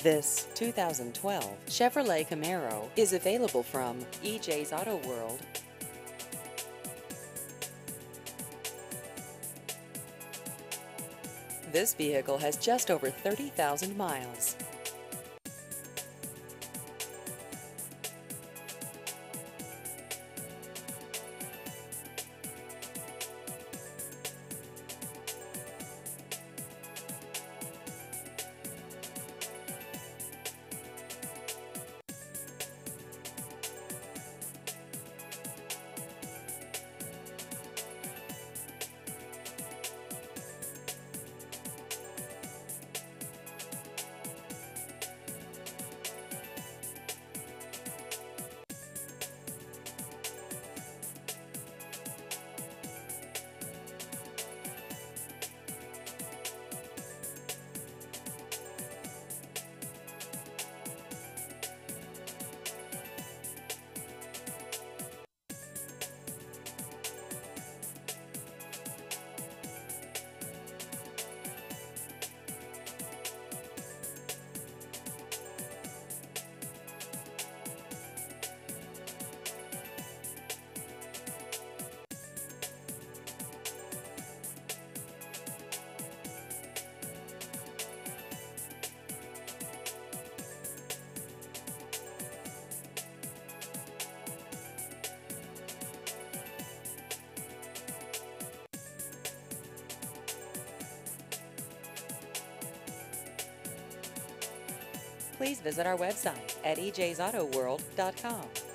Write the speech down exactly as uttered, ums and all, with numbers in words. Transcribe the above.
This two thousand twelve Chevrolet Camaro is available from E J's Auto World. This vehicle has just over thirty thousand miles. Please visit our website at E Js Auto World dot com.